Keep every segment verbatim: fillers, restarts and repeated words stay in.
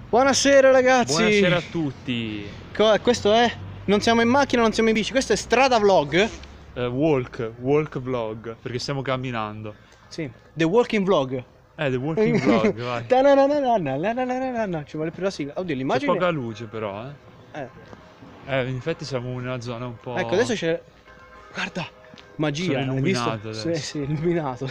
Buonasera ragazzi. Buonasera a tutti. Co questo è? Non siamo in macchina, non siamo in bici, questo è Strada Vlog. Uh, walk, walk vlog, perché stiamo camminando. Sì, The Walking Vlog. Eh, The Walking Vlog, vai. Ci vuole più la sigla. Oddio, l'immagine... C'è poca luce però, eh. Eh. Eh, in effetti siamo in una zona un po'... Ecco, adesso c'è... Guarda, magia, sono hai visto? illuminato adesso. Sì, sì, illuminato.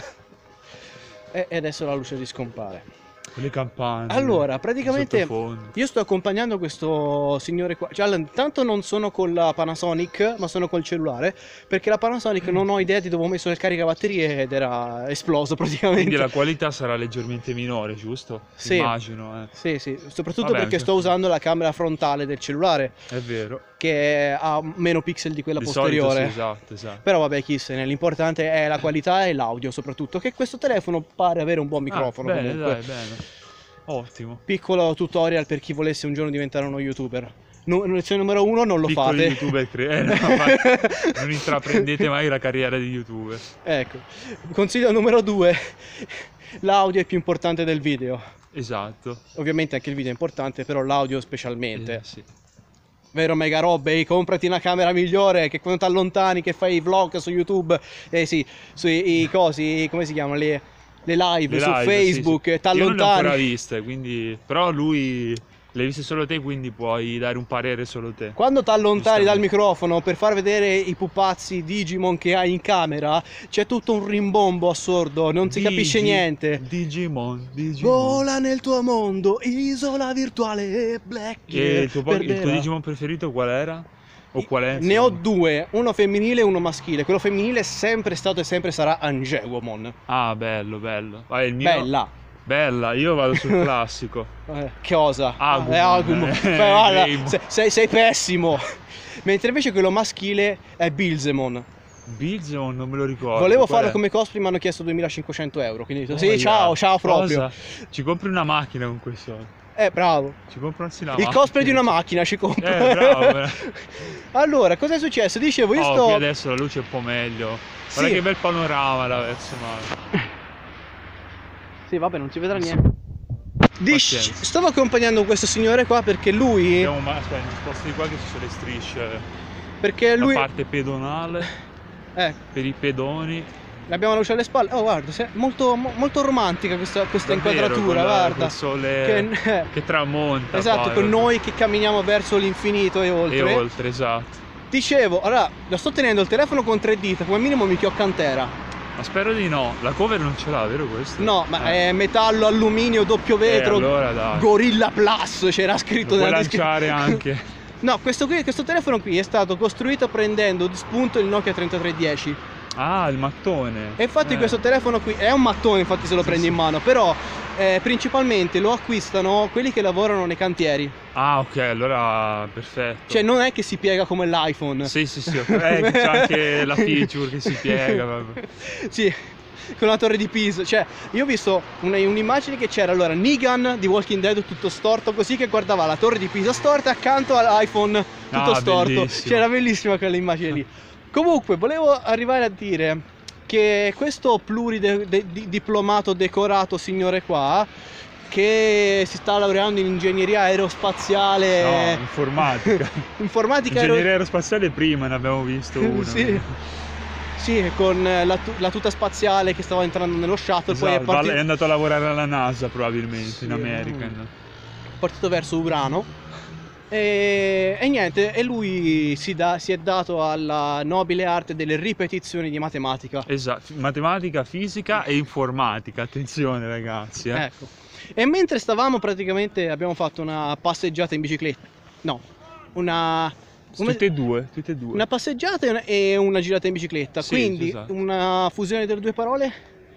E adesso la luce riscompare. Le campane. Allora, praticamente sottofondo. io sto accompagnando questo signore qua. Cioè, intanto non sono con la Panasonic, ma sono col cellulare, perché la Panasonic non ho idea di dove ho messo il caricabatterie ed era esploso praticamente. Quindi la qualità sarà leggermente minore, giusto? Sì. Immagino, eh. Sì, sì, soprattutto Vabbè, perché certo. sto usando la camera frontale del cellulare, È vero. che ha meno pixel di quella Di posteriore. solito sì, esatto, esatto. Però vabbè, chi se ne, l'importante è la qualità e l'audio soprattutto, che questo telefono pare avere un buon microfono. Ah, bene, comunque. dai, bene. Ottimo. Piccolo tutorial per chi volesse un giorno diventare uno youtuber. Nu lezione numero uno, non lo Piccoli fate. youtuber cre- eh, no, ma non intraprendete mai la carriera di youtuber. Ecco, consiglio numero due, l'audio è più importante del video. Esatto. Ovviamente anche il video è importante, però l'audio specialmente. Eh, sì. Vero Mega Robbe, comprati una camera migliore, che quando ti allontani, che fai i vlog su YouTube, eh sì, sui i cosi, come si chiamano, le, le live Le su live, Facebook, sì, sì. ti Io non le ho allontani. ancora viste, quindi... Però lui le hai viste solo te, quindi puoi dare un parere solo te. Quando ti allontani dal Giustamente. microfono per far vedere i pupazzi Digimon che hai in camera, c'è tutto un rimbombo assurdo, non si Digi- capisce niente. Digimon, Digimon. Vola nel tuo mondo, isola virtuale black. E il tuo, po- il tuo perderà. Digimon preferito qual era? O qual è? Ne ho insomma? due, uno femminile e uno maschile. Quello femminile è sempre stato e sempre sarà Angewomon. Ah, bello, bello. Vai, il mio... Bella. Bella, io vado sul classico. Eh, che cosa? Agumon. Ah, è Agumon. Eh, Beh, guarda, Greymon. sei, sei, sei pessimo. Mentre invece quello maschile è Bilzemon. Bilzemon non me lo ricordo. Volevo qual farlo è? come cosplay, ma hanno chiesto duemilacinquecento euro. Quindi ho detto, Oh, sì, ciao, yeah. ciao proprio. Cosa? Ci compri una macchina con quei soldi. Eh, bravo. Ci comprarsi una Il macchina. cosplay di una macchina ci compro. Eh, bravo. eh. Allora, cosa è successo? Dicevo, io Oh, sto... qui adesso la luce è un po' meglio. Guarda Sì. che bel panorama là verso mare. Sì, vabbè, non si vedrà niente. Dic- Pazienza. Stavo accompagnando questo signore qua perché lui... Abbiamo ma aspetta, mi sposto di qua che ci sono le strisce. Perché lui... La parte pedonale Eh, per i pedoni. abbiamo la luce alle spalle. Oh, guarda, se- molto, mo- molto romantica questa, questa Davvero, inquadratura, con la- guarda. col sole Che- che, tramonta. Esatto, poi, con vabbè. noi che camminiamo verso l'infinito e oltre. E oltre, esatto. Dicevo, allora, lo sto tenendo il telefono con tre dita, come minimo mi chiocca intera. Ma spero di no. La cover non ce l'ha, vero questo? No, ma Eh. è metallo, alluminio, doppio vetro, Eh, allora dai. Gorilla Plus, c'era scritto Lo puoi nella lanciare descrizione. anche. No, questo, qui, questo telefono qui è stato costruito prendendo di spunto il Nokia trentatré dieci. Ah, il mattone. E infatti Eh. questo telefono qui è un mattone, infatti se lo Sì, prendi sì. in mano, però eh, principalmente lo acquistano quelli che lavorano nei cantieri. Ah, ok, allora perfetto. Cioè non è che si piega come l'iPhone. Sì, sì, sì. ok. Eh, che c'è anche la feature che si piega. Vabbè. Sì, con la torre di Pisa. Cioè, io ho visto una- un'immagine che c'era allora Negan di Walking Dead tutto storto, così che guardava la torre di Pisa storta accanto all'iPhone tutto Ah, storto. bellissimo. C'era bellissima quell'immagine lì. Comunque, volevo arrivare a dire che questo pluridiplomato decorato signore qua, che si sta laureando in ingegneria aerospaziale, No, informatica. informatica aero- Ingegneria aerospaziale prima ne abbiamo visto uno. Sì. Sì, con la, tu- la tuta spaziale che stava entrando nello shuttle, poi è Esatto, va- partito, è andato a lavorare alla NASA probabilmente, Sì, in American. partito verso Urano. E, e niente, e lui si, dà- si è dato alla nobile arte delle ripetizioni di matematica. Esatto, matematica, fisica e informatica, attenzione ragazzi. Eh. Ecco. E mentre stavamo praticamente abbiamo fatto una passeggiata in bicicletta. No, una... come- Tutte e due, tutte e due. Una passeggiata e una, e una girata in bicicletta. Sì, Quindi sì, esatto. una fusione delle due parole.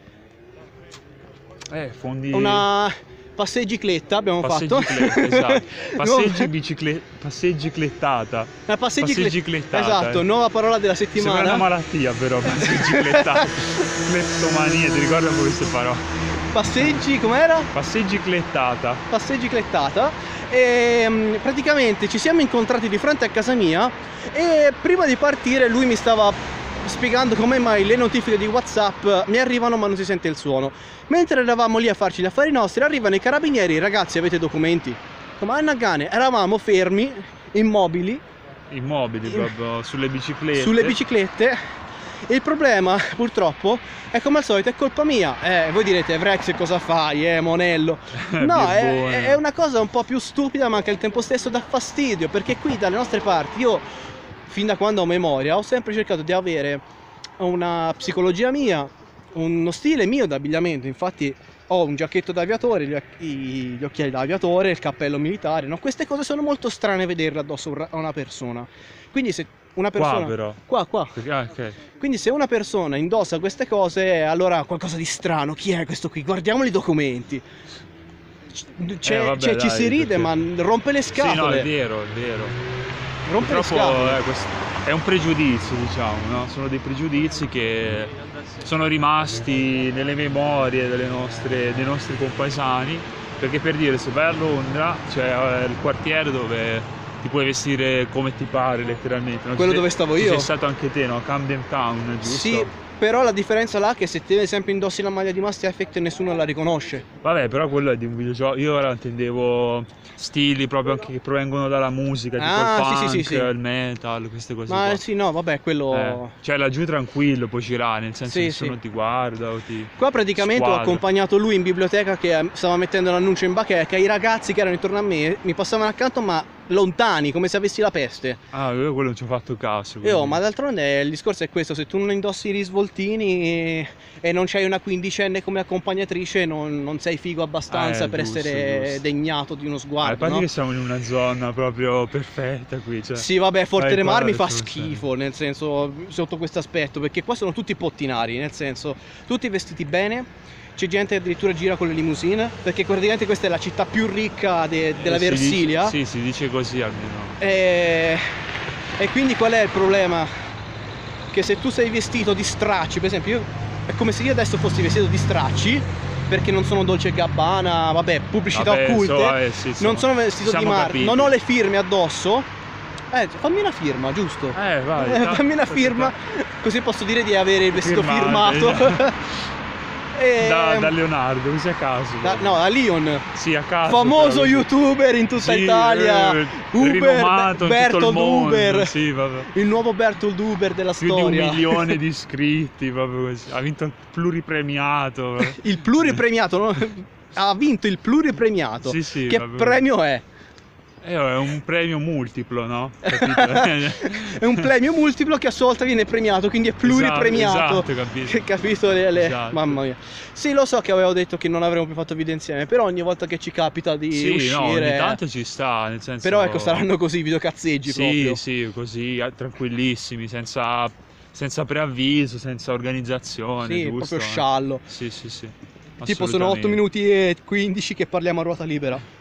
Eh, fondi... Una passegicletta abbiamo fatto. Passegicletta, esatto. Passeggi, Nuova- bicicle... Passegiclettata. Una passegicletta. Passegiclettata, Esatto, eh. nuova parola della Sembra una settimana. malattia però, passegiclettata. Cleptomania, ti ricordi un po' queste parole? Passeggi, com'era? Passegiclettata. Passegiclettata. E mm, praticamente ci siamo incontrati di fronte a casa mia e prima di partire lui mi stava spiegando come mai le notifiche di WhatsApp mi arrivano ma non si sente il suono. Mentre eravamo lì a farci gli affari nostri, arrivano i carabinieri. Ragazzi, avete documenti? come a Nagane, eravamo fermi, immobili, Immobili proprio, sulle biciclette. sulle biciclette. E il problema, purtroppo, è come al solito, è colpa mia. Eh, voi direte, Vrex cosa fai? Eh, Monello. No, è, è una cosa un po' più stupida, ma che al tempo stesso dà fastidio, perché qui dalle nostre parti, io, fin da quando ho memoria, ho sempre cercato di avere una psicologia mia, uno stile mio d'abbigliamento. Infatti ho un giacchetto da aviatore, gli, gli occhiali da aviatore, il cappello militare, no? Queste cose sono molto strane vederle addosso a una persona. Quindi se una persona... Qua però. Qua, qua. Ah, okay. Quindi se una persona indossa queste cose, allora ha qualcosa di strano. Chi è questo qui? Guardiamo i documenti. C'è, Eh, vabbè, c'è, ci dai, si ride, perché- ma rompe le scatole. Sì, no, è vero, è vero. Rompe le Purtroppo scatole. eh, questo è un pregiudizio, diciamo, no? Sono dei pregiudizi che sono rimasti nelle memorie delle nostre, dei nostri compaesani, perché per dire, se vai a Londra c'è il quartiere dove ti puoi vestire come ti pare, letteralmente. No? Quello Ci sei- dove stavo ci io? Sei stato anche te, no? Camden Town, giusto? Sì, però la differenza là è che se te ad esempio indossi la maglia di Mass Effect nessuno la riconosce. Vabbè, però quello è di un videogioco. Io ora intendevo stili proprio anche che provengono dalla musica, tipo Ah, il sì, punk, sì, sì, sì. il metal, queste cose Ma qua. sì, no, vabbè, quello... Eh, cioè laggiù tranquillo poi ci va, nel senso Sì, che sì. se non ti guarda o ti... Qua praticamente ho squadra. accompagnato lui in biblioteca che eh, stava mettendo l'annuncio in bacheca. I ragazzi che erano intorno a me mi passavano accanto, ma lontani, come se avessi la peste. Ah, io quello non ci ho fatto caso. E oh, quindi- ma d'altronde il discorso è questo: se tu non indossi i risvoltini e, e non c'hai una quindicenne come accompagnatrice, non, non sei figo abbastanza Eh, per giusto, essere giusto. degnato di uno Ah, a sguardo, parte no? che siamo in una zona proprio perfetta qui, cioè... Sì, vabbè, Forte Vai dei qua, Mar mi fa adesso non schifo, nel senso, sotto questo aspetto, perché qua sono tutti pottinari, nel senso, tutti vestiti bene. C'è gente che addirittura gira con le limousine, perché praticamente questa è la città più ricca de- della Eh, si dice- Versilia. Sì, si dice così almeno. E... e quindi qual è il problema? Che se tu sei vestito di stracci, per esempio, io... è come se io adesso fossi vestito di stracci, perché non sono Dolce e Gabbana, vabbè, pubblicità Vabbè, occulte, so, eh, sì, non insomma, sono vestito siamo di marca, capiti. non ho le firme addosso. Eh, fammi una firma, giusto? Eh, vai. Eh, dai, fammi una così firma, qua. così posso dire di avere il vestito Firmate, firmato. E- Da, da Leonardo, così a caso. da- no, da Leon, Sì, a caso. famoso però, sì. youtuber in tutta Sì, Italia, eh, Uber, rinomato in tutto il Bertold mondo. Uber, Sì, vabbè. il nuovo Bertold Uber della Più storia. di un milione di iscritti, proprio così. Ha vinto il pluripremiato. Il pluripremiato, no? Ha vinto il pluripremiato. Sì, sì, Che vabbè. premio è? Eh, è un premio multiplo, no? Capito? È un premio multiplo che a sua volta viene premiato, quindi è pluripremiato. Esatto, capito. Che capito le, le- Esatto. Mamma mia. Sì, lo so che avevo detto che non avremmo più fatto video insieme, però ogni volta che ci capita di Sì, uscire. no, ogni tanto ci sta, nel senso... Però ecco, saranno così videocazzeggi Sì, proprio. sì, così, eh, tranquillissimi, senza, senza preavviso, senza organizzazione, Sì, giusto? proprio eh? sciallo. Sì, sì, sì. Tipo sono otto assolutamente. minuti e quindici che parliamo a ruota libera.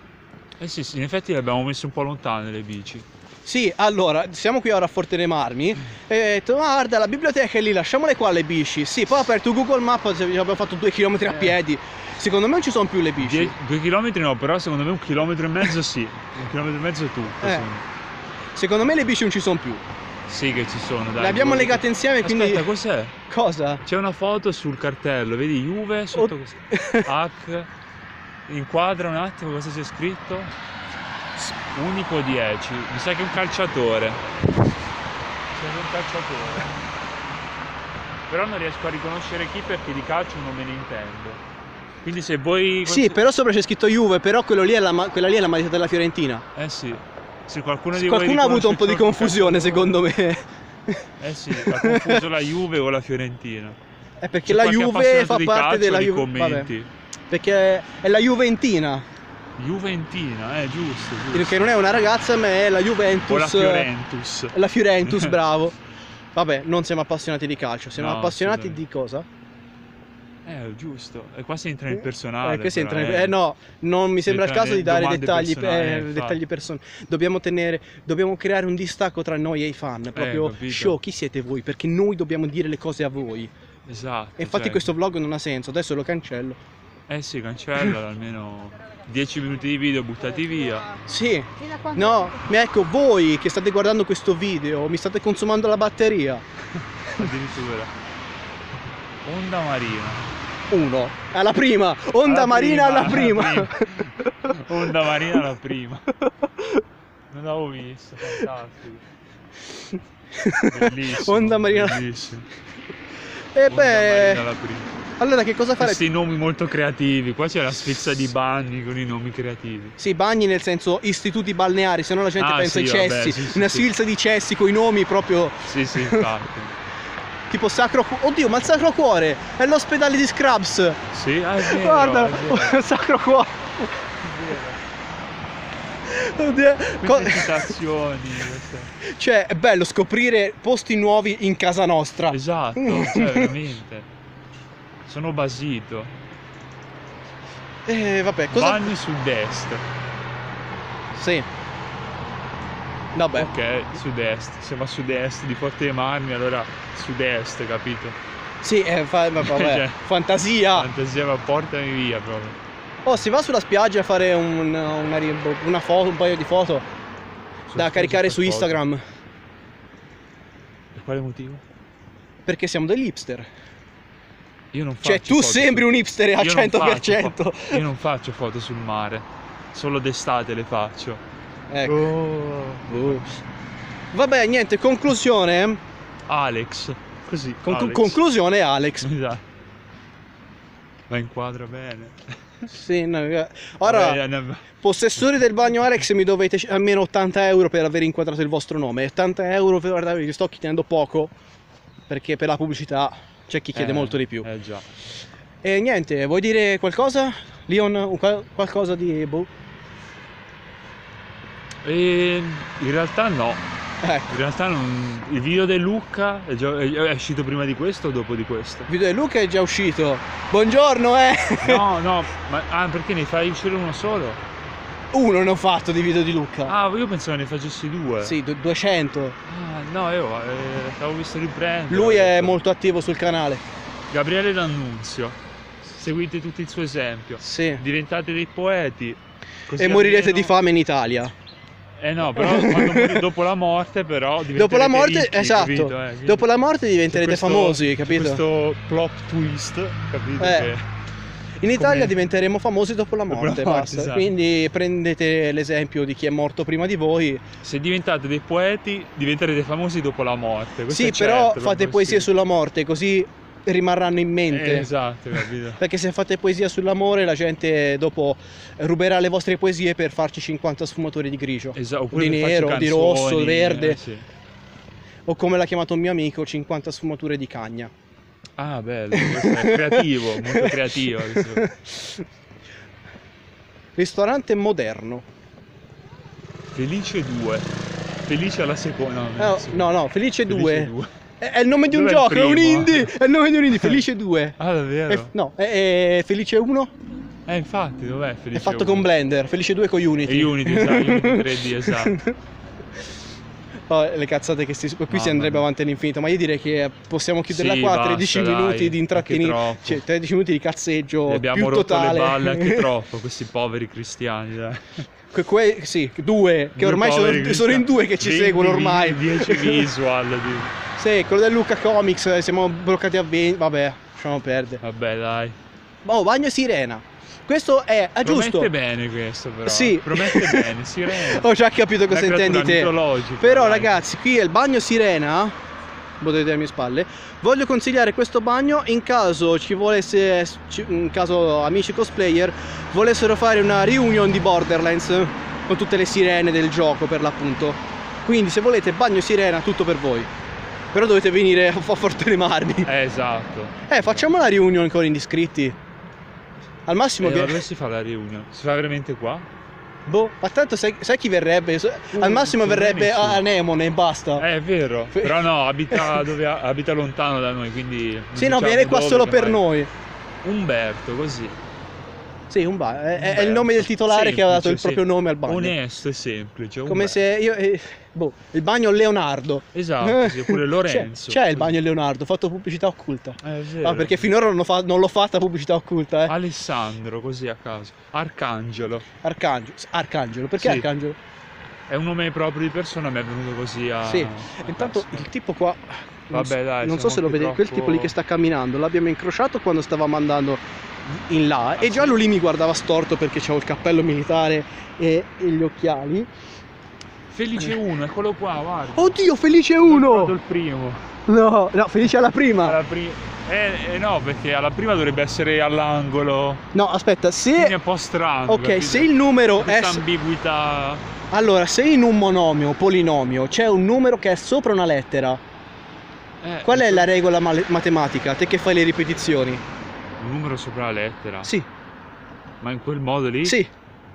Eh sì, sì, in effetti le abbiamo messe un po' lontane le bici. Sì, allora, siamo qui ora a Forte dei Marmi e ho detto, "Ma guarda, la biblioteca è lì, lasciamole qua le bici." Sì, poi ho aperto Google Maps, abbiamo fatto due chilometri a piedi. Secondo me non ci sono più le bici. Die- due chilometri no, però secondo me un chilometro e mezzo sì. Un chilometro e mezzo è tutto. Eh. secondo me. Secondo me le bici non ci sono più. Sì che ci sono, dai. Le abbiamo due- legate insieme, quindi... Aspetta, cos'è? Cosa? C'è una foto sul cartello, vedi Juve sotto Oh. così. H. Inquadra un attimo cosa c'è scritto. Unico dieci. Mi sa che è un calciatore. Mi sa che è un calciatore. Però non riesco a riconoscere chi perché di calcio non me ne intendo. Quindi se voi... Sì, però sopra c'è scritto Juve, però quello lì è la ma- quella lì è la maglia della Fiorentina. Eh sì. Se qualcuno di voi Qualcuno ha avuto un po' di riconosce il confusione, secondo me. calcio- Eh sì, ha confuso la Juve con la Fiorentina. È perché C'è la qualche Juve appassionato fa di parte calcio della nei Juve. commenti. Perché è la Juventina, Juventina, eh, giusto, giusto. che non è una ragazza, ma è la Juventus. O la Fiorentus. La Fiorentus, bravo. Vabbè, non siamo appassionati di calcio, siamo No, appassionati assolutamente. di cosa? Eh, giusto. E qua si entra nel personale. Eh, questo però, entra in- eh. eh no, non mi sembra il Entra caso di nelle dare domande dettagli, personali, eh, infatti. dettagli personali. Dobbiamo tenere, dobbiamo creare un distacco tra noi e i fan, proprio capito. show, chi siete voi? Perché noi dobbiamo dire le cose a voi. Esatto. E infatti cioè- questo vlog non ha senso, adesso lo cancello. Eh sì, cancella almeno dieci minuti di video buttati via. Sì, no, ma ecco, voi che state guardando questo video, mi state consumando la batteria. Addirittura. Onda marina. uno. Alla prima. Onda Alla marina prima, alla prima. alla prima. Onda marina alla prima. Non l'avevo visto, fantastico. Bellissimo. Onda marina. Bellissimo. E Onda beh, marina alla prima. allora che cosa fare? Questi nomi molto creativi, qua c'è la sfilza di bagni con i nomi creativi. Sì, bagni nel senso istituti balneari, se no la gente Ah, pensa sì, ai vabbè, cessi. sì, sì, Una sì. sfilza di cessi con i nomi proprio Sì, sì, infatti. tipo Sacro Cuore. Oddio, ma il Sacro Cuore è l'ospedale di Scrubs. Sì, ah, è vero, Guarda, è vero. il Sacro Cuore. Oddio. Co- Queste citazioni, queste- Cioè, è bello scoprire posti nuovi in casa nostra. Esatto, cioè veramente. Sono basito. Eh, vabbè, cosa... Bagni sud-est. Sì. Vabbè. Ok, sud-est. Se va sud-est di Forte dei Marmi, allora sud-est, capito? Sì, eh, fa- ma vabbè. Cioè, Fantasia. Fantasia, ma portami via proprio. Oh, si va sulla spiaggia a fare un- una, ri- una foto, un paio di foto da caricare su Instagram. Per quale motivo? Perché siamo degli hipster. Io non faccio Cioè, tu foto sembri sul- un hipster al Io non cento per faccio cento. fo- Io non faccio foto sul mare. Solo d'estate le faccio. Ecco. Oh. Vabbè, niente, conclusione. Alex. Così. Conclu- Alex. conclusione, Alex. Esatto. Ma inquadra bene. Sì, no, eh. Ora, Vabbè, ne- possessori del bagno Alex, mi dovete almeno ottanta euro per aver inquadrato il vostro nome. ottanta euro, per guardare, vi sto chiedendo poco, perché per la pubblicità c'è chi chiede eh, molto di più. Eh già. E niente, vuoi dire qualcosa? Leon, un qual- qualcosa di... boh? E in realtà no. Ecco, In realtà non... il video di Luca è, già... è uscito prima di questo o dopo di questo? il video di Luca è già uscito. Buongiorno, eh! No, no, ma ah, perché ne fai uscire uno solo? Uno ne ho fatto di video di Luca. Ah, io pensavo ne facessi due. Sì, du- duecento. Ah, no, io eh, l'avevo visto riprendere. Lui ho è detto, molto attivo sul canale. Gabriele D'Annunzio. Seguite tutto il suo esempio. Sì. Diventate dei poeti. così E morirete almeno- di fame in Italia. Eh no, però quando muri- dopo la morte però Dopo la morte, ricchi, esatto. capito? Eh, quindi Dopo la morte diventerete c'è questo- famosi, c'è capito? Questo plot twist, capito? Eh. Che- In Italia come- diventeremo famosi dopo la Dopo la morte, morte, basta. esatto. Quindi prendete l'esempio di chi è morto prima di voi. Se diventate dei poeti, diventerete famosi dopo la morte. Questo Sì, è però certo, fate proprio poesie sì. sulla morte, così rimarranno in mente. Eh, esatto, capito? Perché se fate poesia sull'amore, la gente dopo ruberà le vostre poesie per farci cinquanta sfumature di grigio. Esatto, oppure Di per farci nero, di canzoni, rosso, verde. eh, sì. O come l'ha chiamato un mio amico, cinquanta sfumature di cagna. Ah, bello, questo è creativo, molto creativo. questo. Ristorante moderno. Felice due. Felice alla seconda. No, Eh, alla seconda. no, no, Felice Due. due. È è il nome di un Dov'è il gioco, è un primo? indie. È il nome di un indie, Felice due. Ah, davvero? È- no, è, è Felice uno. Eh, infatti, dov'è Felice È fatto uno? con Blender, Felice due con Unity. E Unity, esatto, Unity tre D, esatto. Oh, le cazzate che si... Qui si Mamma andrebbe mia. avanti all'infinito, ma io direi che possiamo chiuderla Sì, qua, basta, tredici dai, minuti di anche intrattenimento, troppo. cioè tredici minuti di cazzeggio Li abbiamo più rotto totale. le balle anche troppo, questi poveri cristiani, dai. Que- que- sì, due, che Due ormai sono, poveri sono in cristiani. due che ci venti seguono ormai. dieci visual, di... Sì, quello del Luca Comics, eh, siamo bloccati a venti, vabbè, lasciamo perdere. Vabbè, dai. Oh, Bagno Sirena. Questo è, è giusto. Promette bene questo, però. Sì. Promette bene, Sirena. Ho già capito cosa Una intendi creatura te. mitologica, Però dai. ragazzi, qui è il bagno Sirena. Potete alle mie spalle. Voglio consigliare questo bagno in caso ci volesse, ci- in caso amici cosplayer volessero fare una reunion di Borderlands con tutte le sirene del gioco per l'appunto. Quindi se volete bagno Sirena, tutto per voi. Però dovete venire a Forte dei Marmi. Eh, esatto. Eh, facciamo la reunion con gli iscritti. Al massimo E che... dove si fa la riunione? Si fa veramente qua? Boh, ma tanto sai, sai chi verrebbe? Al massimo sono verrebbe amici. a Anemone e basta. Eh, è vero. Però no, abita, dove, abita lontano da noi, quindi... non Sì, no, diciamo viene qua dove, solo che per vai. noi. Umberto, così. Sì, un ba- è, è il Umberto. nome del titolare che ha dato il Semplice, proprio sì. nome al bagno. Onesto e semplice. Come Umberto. se io... eh, boh, il bagno Leonardo. Esatto, sì, oppure Lorenzo. C'è, c'è il bagno Leonardo, ho fatto pubblicità occulta. Eh, è vero. Ah, perché finora non, ho fa- non l'ho fatta pubblicità occulta, eh. Alessandro, così a caso. Arcangelo. Arcangelo. Arcangelo, perché Sì. Arcangelo? è un nome proprio di persona, mi è venuto così a... Sì, a intanto testa. il tipo qua, non Vabbè, so, dai, non so siamo se lo anche vedete, quel troppo- tipo lì che sta camminando, l'abbiamo incrociato quando stavamo andando in là Ah, e già sì? lui lì mi guardava storto perché c'avevo il cappello militare e, e gli occhiali. Felice uno, eccolo qua, guarda. Oddio, Felice Ho trovato uno! il primo. No, no, Felice alla prima. Alla pri- eh, eh, no, perché alla prima dovrebbe essere all'angolo. No, aspetta, Quindi è se... un po' strano. Ok, capito? se il numero è... Questa ambiguità. Allora, se in un monomio o polinomio c'è un numero che è sopra una lettera, Eh, qual è la regola male- matematica? Te che fai le ripetizioni? Un numero sopra la lettera. Sì, Ma in quel modo lì? sì.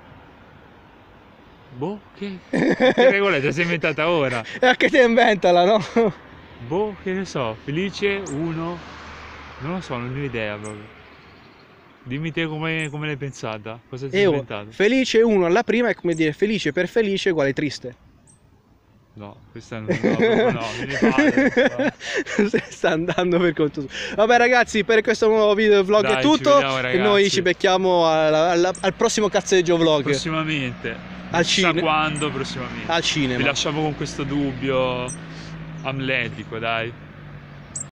Boh, che, che regola ti sei inventata ora? E anche te inventala, no? Boh, che ne so, felice uno. Non lo so, non ne ho idea proprio. Dimmi te come, come l'hai pensata? Cosa ti sei E oh, inventato? Felice uno alla prima è come dire felice per felice uguale triste. No, questa non, no, proprio no, me ne pare. Sta andando per conto suo. Vabbè ragazzi, per questo nuovo video vlog Dai, è ci tutto. vediamo, E ragazzi. noi ci becchiamo al, al- al prossimo cazzeggio vlog. Prossimamente. Al Chissà cine- quando prossimamente. Al Vi cinema. lasciamo con questo dubbio amletico, dai.